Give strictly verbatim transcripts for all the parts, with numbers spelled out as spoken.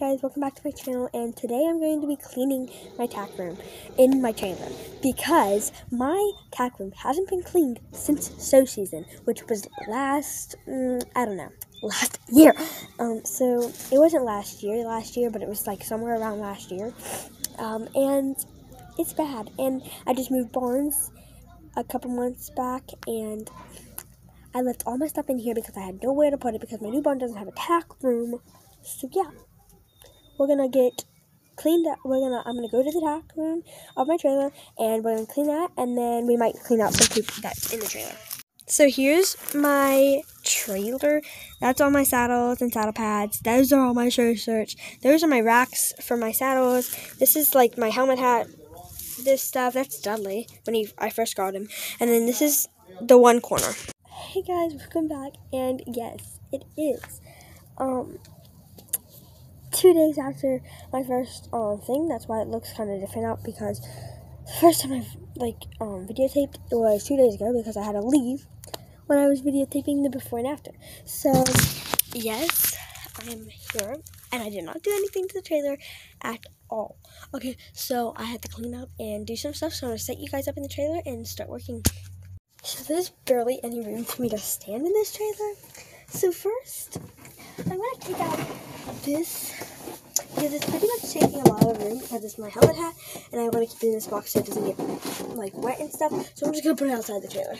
guys, welcome back to my channel, and today I'm going to be cleaning my tack room in my trailer because my tack room hasn't been cleaned since show season, which was last, um, I don't know, last year. Um, so it wasn't last year, last year, but it was like somewhere around last year, um, and it's bad, and I just moved barns a couple months back, and I left all my stuff in here because I had nowhere to put it because my new barn doesn't have a tack room. So yeah, we're gonna get cleaned up. We're gonna I'm gonna go to the tack room of my trailer and we're gonna clean that, and then we might clean out some poop that's in the trailer. So here's my trailer. That's all my saddles and saddle pads. Those are all my show shirts. Those are my racks for my saddles. This is like my helmet hat. This stuff, that's Dudley when he I first got him. And then this is the one corner. Hey guys, welcome back, and yes, it is um two days after my first um thing. That's why it looks kind of different out, because the first time I've like um videotaped it was two days ago because I had to leave when I was videotaping the before and after. So yes, I am here, and I did not do anything to the trailer at all. Okay, so I had to clean up and do some stuff, so I'm gonna set you guys up in the trailer and start working. So there's barely any room for me to stand in this trailer. So first, I'm going to take out this, because it's pretty much taking a lot of room because it's my helmet hat, and I want to keep it in this box so it doesn't get like wet and stuff. So I'm just going to put it outside the trailer.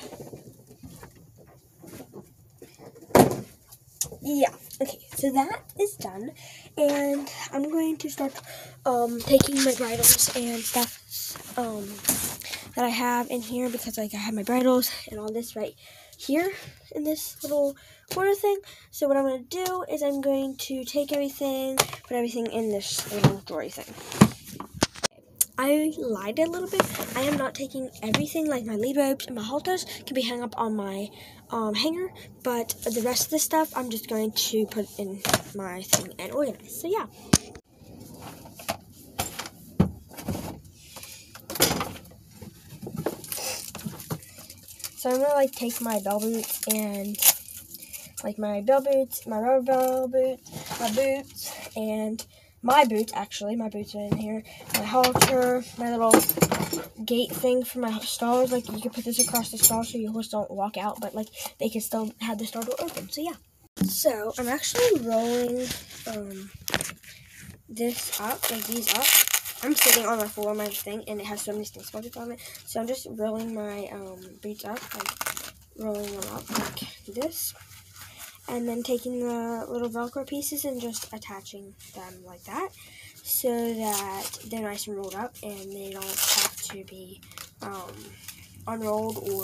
Yeah, okay, so that is done, and I'm going to start um, taking my bridles and stuff um, that I have in here, because like I have my bridles and all this right here in this little corner thing. So what I'm going to do is I'm going to take everything, put everything in this little drawer thing. I lied a little bit. I am not taking everything, like my lead ropes and my halters can be hung up on my um, hanger, but the rest of the stuff I'm just going to put in my thing and organize. So yeah. So I'm gonna like take my bell boots and like my bell boots, my rubber bell boots, my boots, and my boots, actually, my boots are in here, my halter, my little gate thing for my stalls. Like, you can put this across the stall so your horse don't walk out, but like they can still have the stall door open. So yeah. So I'm actually rolling um this up, like these up. I'm sitting on my floor, my thing, and it has so many stink spots on it. So I'm just rolling my um boots up, like rolling them up like this, and then taking the little Velcro pieces and just attaching them like that, so that they're nice and rolled up and they don't have to be um, unrolled or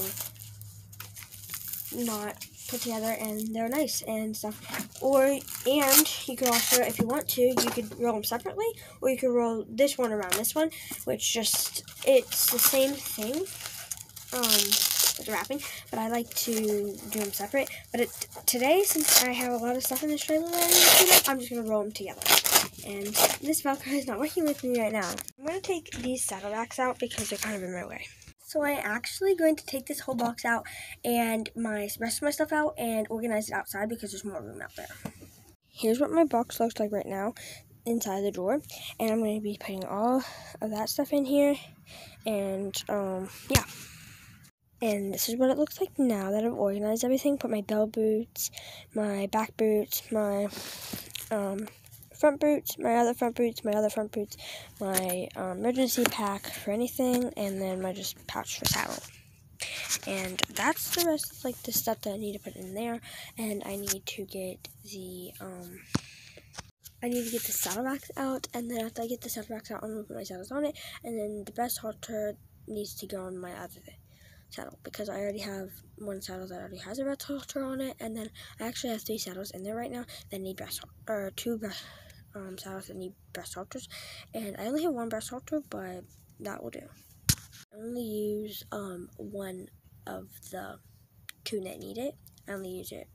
not put together, and they're nice and stuff. Or, and you could also, if you want to, you could roll them separately, or you could roll this one around this one, which just, it's the same thing. Um, with wrapping, but I like to do them separate. But it, today, since I have a lot of stuff in this trailer that I need to clean up, I'm just going to roll them together. And this Velcro is not working with me right now. I'm going to take these saddle racks out because they're kind of in my way. So I'm actually going to take this whole box out and my rest of my stuff out and organize it outside because there's more room out there. Here's what my box looks like right now inside the drawer, and I'm going to be putting all of that stuff in here, and um, yeah. And this is what it looks like now that I've organized everything. Put my bell boots, my back boots, my um, front boots, my other front boots, my other front boots, my um, emergency pack for anything, and then my just pouch for saddle. And that's the rest of like the stuff that I need to put in there. And I need to get the um, I need to get the saddle racks out, and then after I get the saddle racks out, I'm gonna put my saddles on it, and then the breast halter needs to go on my other saddle, because I already have one saddle that already has a breast halter on it, and then I actually have three saddles in there right now that need breast or two breast um, saddles that need breast halters, and I only have one breast halter, but that will do. I only use um one of the two that need it. I only use it,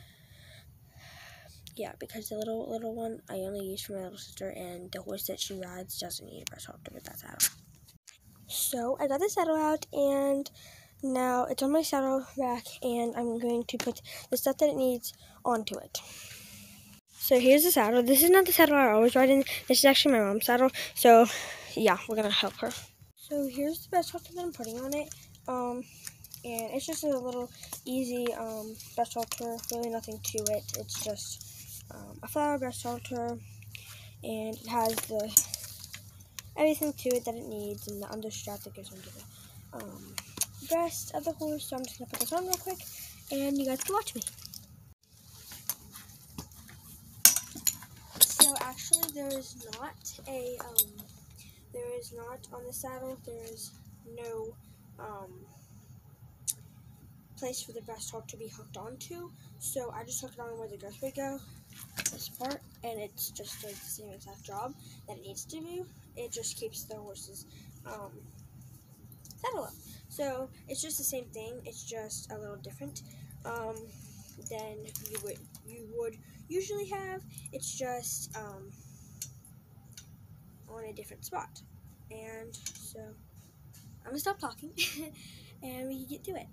yeah, because the little little one I only use for my little sister, and the horse that she rides doesn't need a breast halter with that saddle. So I got the saddle out, and now it's on my saddle rack, and I'm going to put the stuff that it needs onto it. So here's the saddle. This is not the saddle I always ride in. This is actually my mom's saddle. So yeah, we're gonna help her. So here's the breast halter that I'm putting on it. Um, and it's just a little easy um, breast halter. Really nothing to it. It's just um, a flower breast halter, and it has the everything to it that it needs, and the understrap that goes under the um, breast of the horse. So I'm just gonna put this on real quick, and you guys can watch me. So actually, there is not a um, there is not on the saddle. There is no um, place for the breast halter to be hooked onto. So I just hooked it on where the girth would go, this part, and it's just like the same exact job that it needs to do. It just keeps the horse's um, saddle up. So it's just the same thing. It's just a little different um, than you would you would usually have. It's just um, on a different spot. And so I'm gonna stop talking and we can get to it.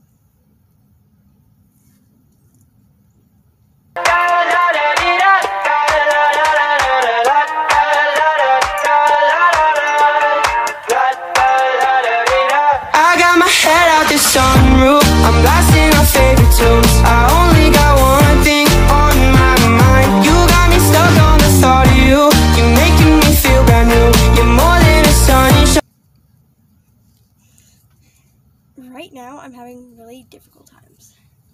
I got my head out the sunroof, I'm blasting our favorite tunes. I only got one thing on my mind. You got me stuck on the thought of you. You're making me feel brand new. You're more than a sunshine. Right now, I'm having really difficult times.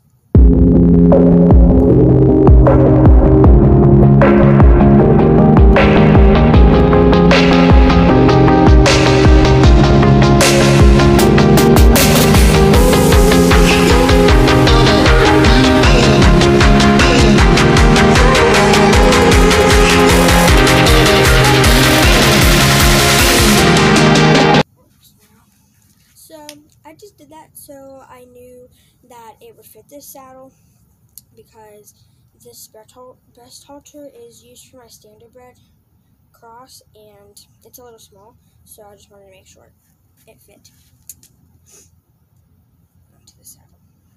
So I just did that so I knew that it would fit this saddle, because this breast halter is used for my standardbred cross and it's a little small, so I just wanted to make sure it fit onto the saddle.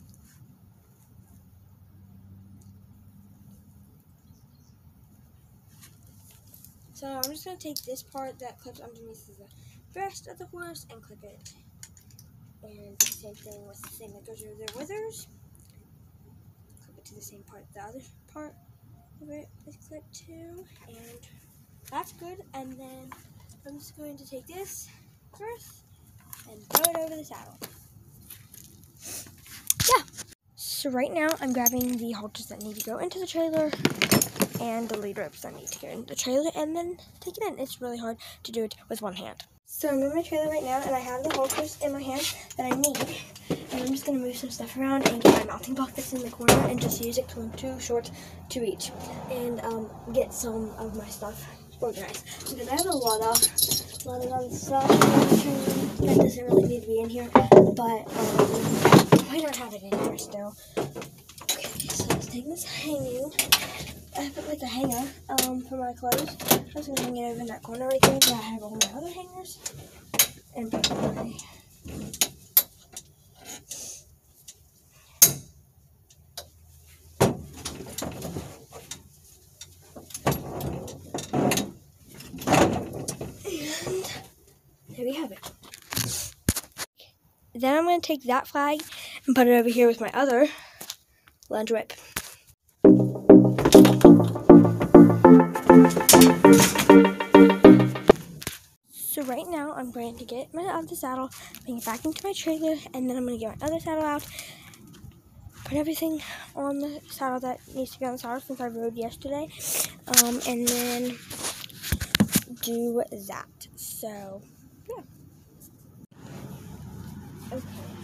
So I'm just going to take this part that clips underneath the breast of the horse and clip it. And do the same thing with the thing that goes over their withers. Clip it to the same part the other part of it is clipped to. And that's good. And then I'm just going to take this girth and throw it over the saddle. Yeah. So right now I'm grabbing the halters that need to go into the trailer and the lead ropes that need to go in the trailer and then take it in. It's really hard to do it with one hand. So I'm in my trailer right now and I have the halters in my hand that I need. And I'm just going to move some stuff around and get my mounting block that's in the corner and just use it to link two short to each. And um, get some of my stuff organized. Because I have a lot of, lot of other stuff that doesn't really need to be in here. But um, I don't have it in here still. Okay, so let's take this hanging. I have like a hanger um, for my clothes. I'm just going to hang it over in that corner right there, so I have all my other hangers. And put my... And there we have it. Then I'm going to take that flag and put it over here with my other lunge whip. So right now I'm going to get my other saddle, bring it back into my trailer, and then I'm going to get my other saddle out, put everything on the saddle that needs to be on the saddle since I rode yesterday, um, and then do that. So, yeah. Okay,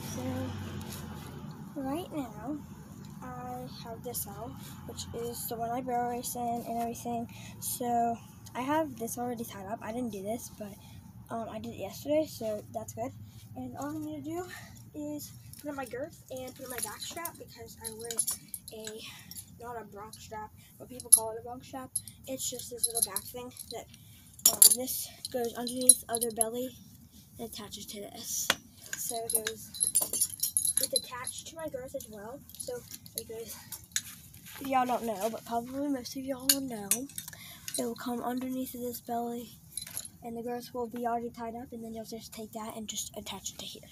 so right now I have this saddle, which is the one I barrel race in and everything. So I have this already tied up. I didn't do this, but um, I did it yesterday, so that's good. And all I'm going to do is put on my girth and put on my back strap, because I wear a, not a bronc strap, but people call it a bronc strap. It's just this little back thing that um, this goes underneath of their belly and attaches to this. So it goes, it's attached to my girth as well, so it goes if y'all don't know, but probably most of y'all will know, it will come underneath of this belly, and the girth will be already tied up, and then you'll just take that and just attach it to here.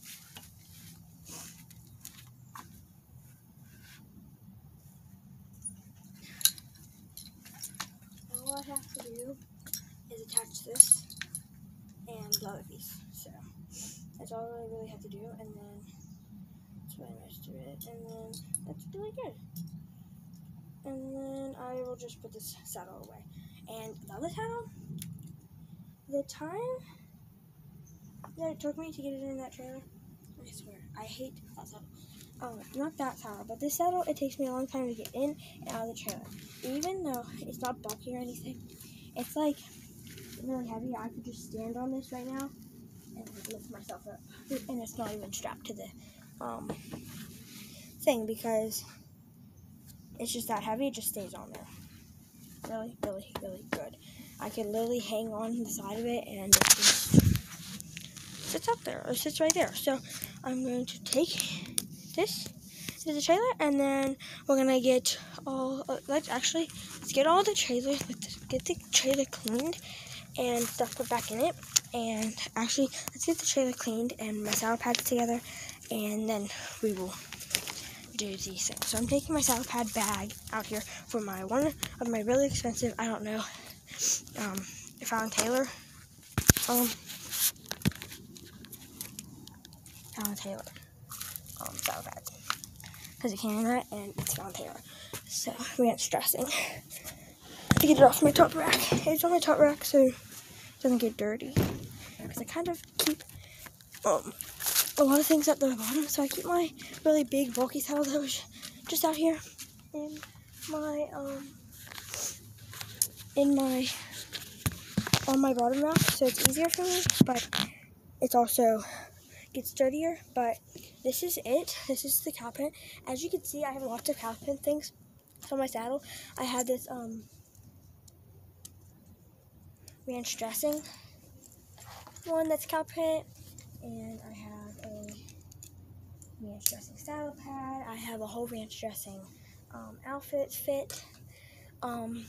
All I have to do is attach this and the other piece. So that's all I really have to do, and then that's what I to it, and then that's really good. And then I will just put this saddle away. And the other saddle, the time that it took me to get it in that trailer, I swear, I hate that saddle. Um, not that saddle, but this saddle, it takes me a long time to get in and out of the trailer. Even though it's not bulky or anything, it's like really heavy. I could just stand on this right now and lift myself up. And it's not even strapped to the um, thing because it's just that heavy. It just stays on there. Really, really, really good. I could literally hang on the side of it and it just sits up there, or sits right there. So I'm going to take this to the trailer, and then we're gonna get all. Uh, let's actually let's get all the trailer. Let's get the trailer cleaned and stuff put back in it. And actually, let's get the trailer cleaned and my saddle pads together, and then we will do these things. So I'm taking my saddle pad bag out here for my one of my really expensive, I don't know, um, Fallon Taylor, um, Fallon Taylor, um, saddle pad, because it came in that, and it's Fallon Taylor. So ranch dressing. To get it off my top rack. It's on my top rack, so it doesn't get dirty. Because I kind of keep um. a lot of things at the bottom, so I keep my really big bulky saddle that was just out here in my um in my on my bottom rack, so it's easier for me, but it's also gets dirtier. But this is it. This is the cow print. As you can see, I have lots of cow print things on my saddle. I have this um ranch dressing one that's cow print, and I have a ranch dressing saddle pad. I have a whole ranch dressing um, outfit fit, um,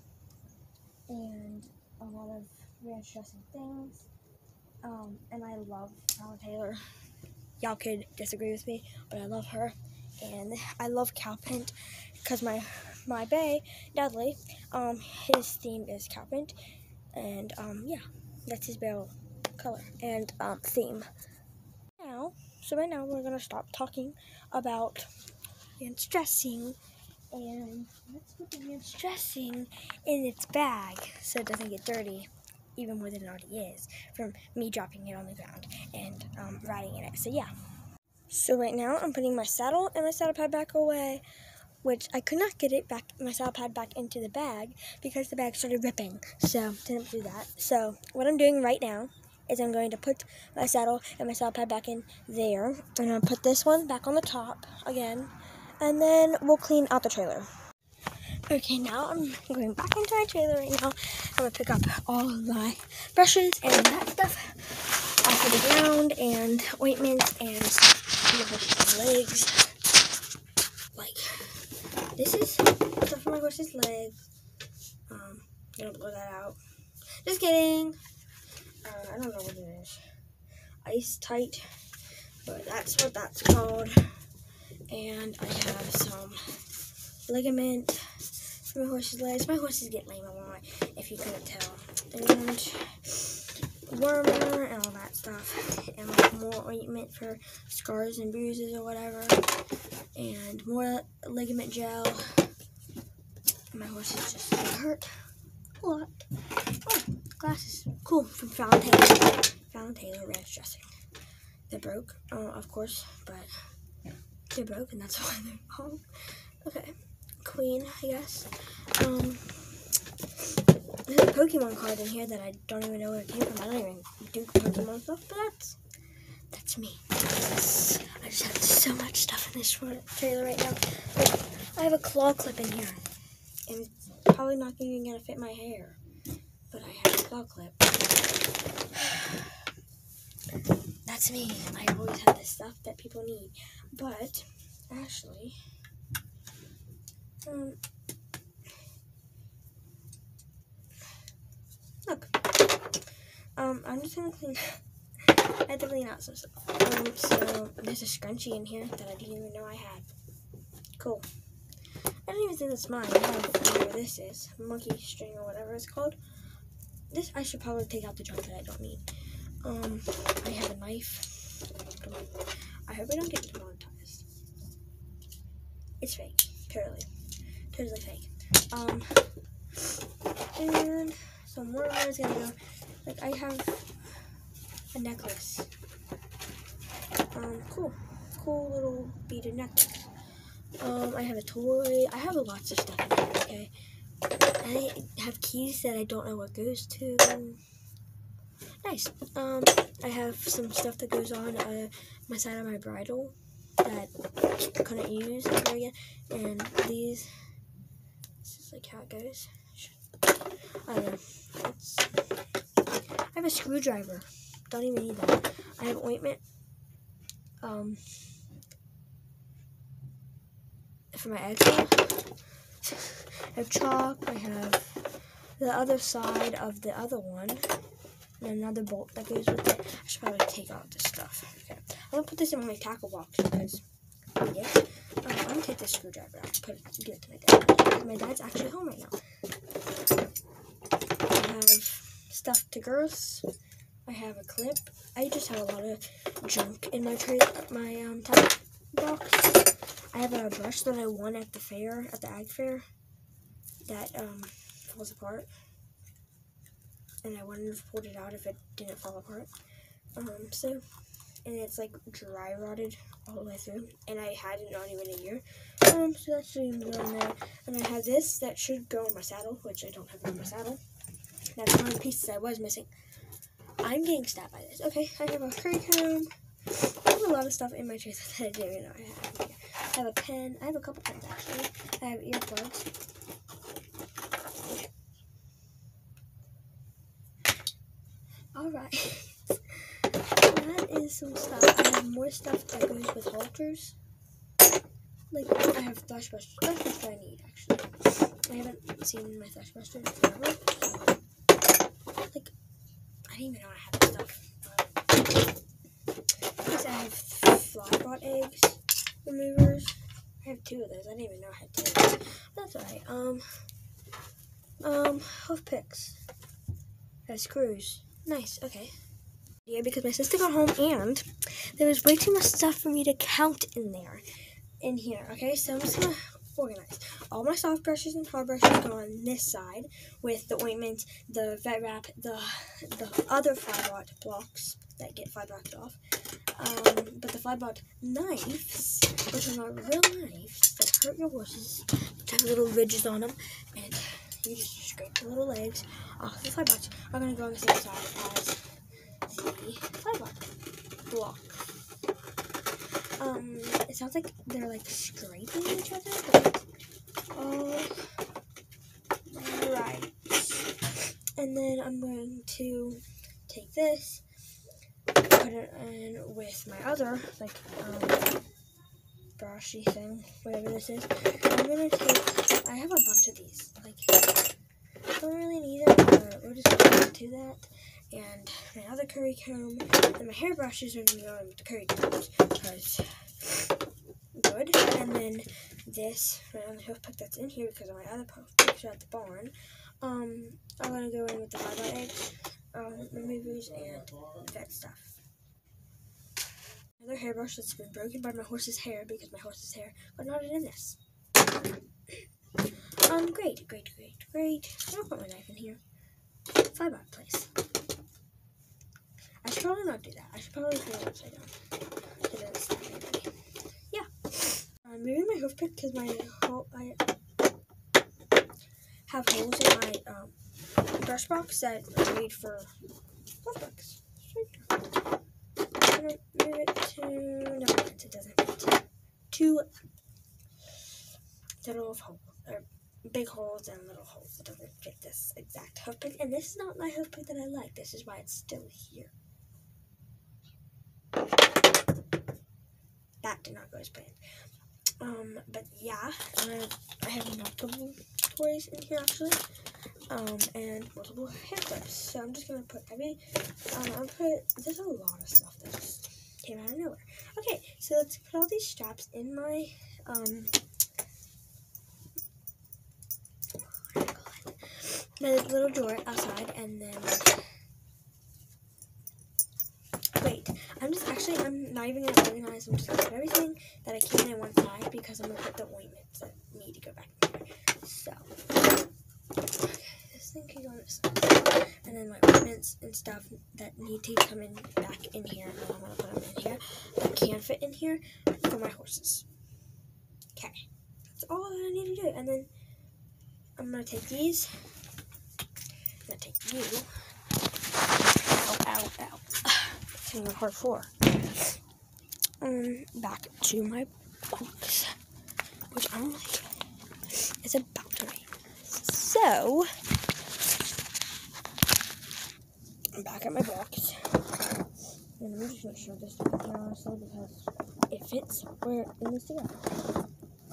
and a lot of ranch dressing things. Um, and I love Fallon Taylor. Y'all could disagree with me, but I love her. And I love cow print because my my bae, Dudley, um, his theme is cow print, and um, yeah, that's his barrel color and um, theme. Now, so right now we're gonna stop talking about ranch dressing, and let's put the ranch dressing in its bag so it doesn't get dirty, even more than it already is from me dropping it on the ground and um, riding in it. So yeah. So right now I'm putting my saddle and my saddle pad back away, which I could not get it back, my saddle pad back into the bag because the bag started ripping. So didn't do that. So what I'm doing right now is I'm going to put my saddle and my saddle pad back in there. I'm going to put this one back on the top again, and then we'll clean out the trailer. Okay, now I'm going back into my trailer right now. I'm going to pick up all of my brushes and that stuff off of the ground, and ointments and my legs. Like, this is stuff for my horse's legs. Um, I'm going to blow that out. Just kidding. Uh, I don't know what it is. Ice tight, but that's what that's called. And I have some ligament for my horse's legs. My horses get lame a lot, if you couldn't tell. And wormer and all that stuff. And like more ointment for scars and bruises or whatever. And more ligament gel. My horses just get hurt a lot. Oh, glasses. Cool, from Fallon Taylor. Fallon Taylor ranch dressing. They broke, uh, of course, but they broke, and that's why they're home. Okay, Queen, I guess. Um, there's a Pokemon card in here that I don't even know where it came from. I don't even do Pokemon stuff, but that's that's me. I just have so much stuff in this trailer right now. Like, I have a claw clip in here, and it's probably not even gonna fit my hair. But I have a claw clip. That's me. I always have the stuff that people need. But, Ashley, Um, look. Um, I'm just gonna clean. I had to clean out some stuff. Um, so there's a scrunchie in here that I didn't even know I had. Cool. I don't even think that's mine. I don't know whatever this is. Monkey string or whatever it's called. This, I should probably take out the junk that I don't need. Um, I have a knife. I hope I don't get demonetized. It's fake. Totally. Totally fake. Um, and so more of is gonna go. Like, I have a necklace. Um, cool. Cool little beaded necklace. Um, I have a toy. I have lots of stuff in here, okay? I have keys that I don't know what goes to. Nice. Um, I have some stuff that goes on uh, my side of my bridle that I couldn't use ever again. And these, this is like how it goes. I don't know. It's, I have a screwdriver. Don't even need that. I have ointment. Um, for my eczema. I have chalk. I have the other side of the other one. And another bolt that goes with it. I should probably take out this stuff. Okay. I'm going to put this in my tackle box because, yeah. Um, I'm going to take this screwdriver out and put it, give it to my dad. Because my dad's actually home right now. I have stuff to girth. I have a clip. I just have a lot of junk in my tray, my um, tackle box. I have a brush that I won at the fair, at the ag fair, that um, falls apart. And I wouldn't have pulled it out if it didn't fall apart. Um, so, and it's like dry rotted all the way through. And I had it not even a year. Um, so that should even go in there. And I have this that should go in my saddle, which I don't have in my saddle. That's one of the pieces I was missing. I'm getting stabbed by this. Okay, I have a curry comb. I have a lot of stuff in my chest that I didn't even know I had. I have a pen. I have a couple pens actually. I have earplugs. Alright. That is some stuff. I have more stuff that goes with halters. Like, I have thrush brushes. That's what I need, actually. I haven't seen my thrush brush in forever. So, like, I didn't even know I had this stuff. Because I have fly rot eggs removers. I have two of those. I didn't even know I had two. That's alright. Um, um, hoof picks. I have screws. Nice, okay. Yeah, because my sister got home and there was way too much stuff for me to count in there. In here, okay? So I'm just gonna organize. All my soft brushes and hard brushes go on this side with the ointment, the vet wrap, the the other fly rot blocks that get fly rocked off. Um, but the fly rot knives, which are not real knives, that hurt your horses, that have little ridges on them, and you just scrape the little legs off the fly rots, are gonna go on the same side as the fly rot block. Um, it sounds like they're like scraping each other, but all right. And then I'm going to take this, put it in with my other like um brushy thing, whatever this is. I'm gonna take. I have a bunch of these. Like, I don't really need them, but we'll just go into that. And my other curry comb, and my hair brushes are gonna go in with the curry combs because good. And then this, my other hoof pick that's in here because of my other hoof picks are at the barn. Um, I'm gonna go in with the fly rot eggs, um, removers, and that stuff. Another hairbrush that's been broken by my horse's hair because my horse's hair got knotted in this. Um, great, great, great, great. I don't put my knife in here. Fly rot place. I should probably not do that. I should probably put it upside down. So it doesn't stab anybody. Yeah. I'm moving my hoof pick because my hole, I have holes in my um, brush box that are made for hoof picks. I'm going to move it to, no, it doesn't fit. Two little holes, or big holes and little holes. It doesn't fit this exact hoof pick. And this is not my hoof pick that I like. This is why it's still here. That did not go as planned. Um, but yeah, uh, I have multiple toys in here actually, um, and multiple hair clips. So I'm just gonna put every, um, I'm put. There's a lot of stuff that just came out of nowhere. Okay, so let's put all these straps in my, um, my little drawer outside, and then. Wait, I'm just actually, I'm not even going to organize. I'm just going to put everything that I can in one side because I'm going to put the ointments that need to go back in here. So, okay, this thing can go on this side. And then my ointments and stuff that need to come in back in here. And I'm going to put them in here. That can fit in here for my horses. Okay, that's all that I need to do. And then I'm going to take these. I'm going to take you. Ow, ow, ow. On the hard floor. Um, back to my box, which I'm like, it's about to rain. So, I'm back at my box, and I'm just gonna show this to you honestly because it fits where it needs to go.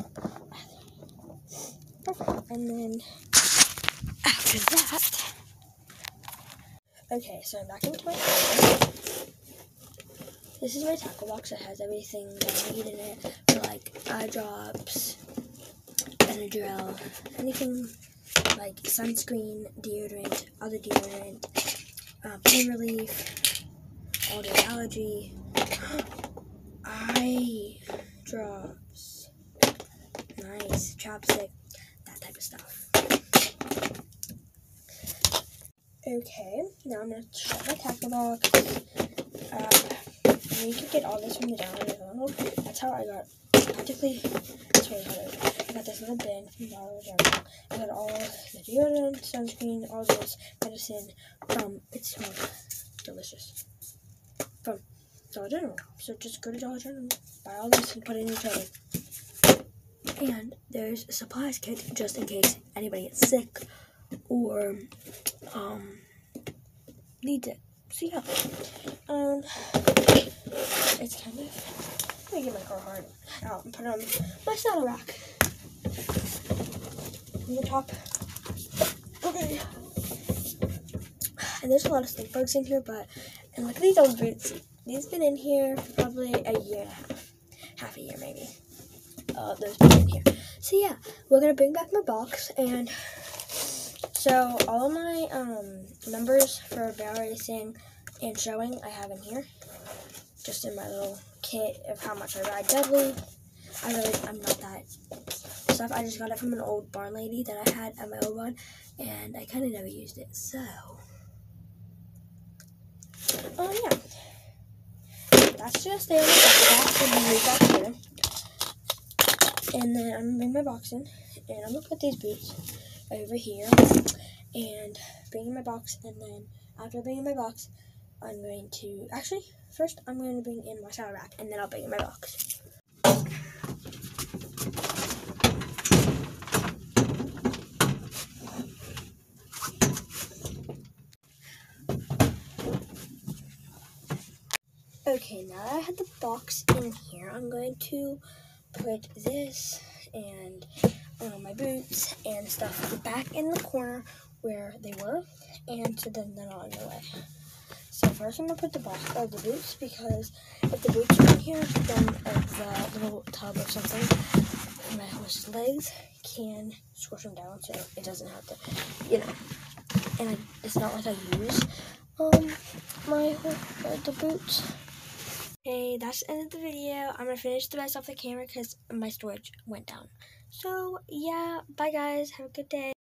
Perfect. And then after that, okay, so I'm back into my box. This is my tackle box. It has everything that I need in it, for like eye drops, Benadryl, anything like sunscreen, deodorant, other deodorant, uh, pain relief, all day allergy, eye drops, nice, chapstick, that type of stuff. Okay, now I'm going to shut my tackle box. Uh, You can get all this from the Dollar General. That's how I got practically. That's really hard. I got this little bin from Dollar General. I got all the deodorant, sunscreen, all this medicine from. It smells delicious from Dollar General. So just go to Dollar General, buy all this, and put it in your trailer. And there's a supplies kit just in case anybody gets sick or um needs it. So yeah, um. It's kind of, let me get my car hard out and put it on my saddle rack. On the top. Okay. And there's a lot of stink bugs in here, but, and look at these old boots. These have been in here for probably a year and a half. Half a year, maybe. Uh, those been in here. So yeah, we're going to bring back my box, and so all of my um, numbers for barrel racing and showing I have in here. Just in my little kit of how much I ride deadly. I really, I'm not that stuff. I just got it from an old barn lady that I had at my old one, and I kind of never used it. So, oh yeah, that's just there. And then move back here, and then I'm gonna bring my box in, and I'm gonna put these boots over here, and bring in my box, and then after bringing my box, I'm going to, actually, first I'm going to bring in my saddle rack, and then I'll bring in my box. Okay, now that I have the box in here, I'm going to put this and uh, my boots and stuff back in the corner where they were, and so then they're not in the way. So first I'm going to put the box of the boots, because if the boots are in here, then uh, the little tub or something for my horse's legs can squish them down, so it doesn't have to, you know, and I, it's not like I use um my uh, the boots. Okay, that's the end of the video. I'm going to finish the rest off the camera because my storage went down. So yeah, bye guys, have a good day.